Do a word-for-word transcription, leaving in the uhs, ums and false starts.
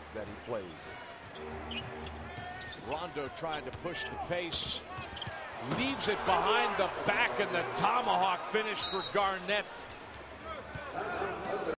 that he plays. Rondo trying to push the pace. Leaves it behind the back, and the tomahawk finish for Garnett.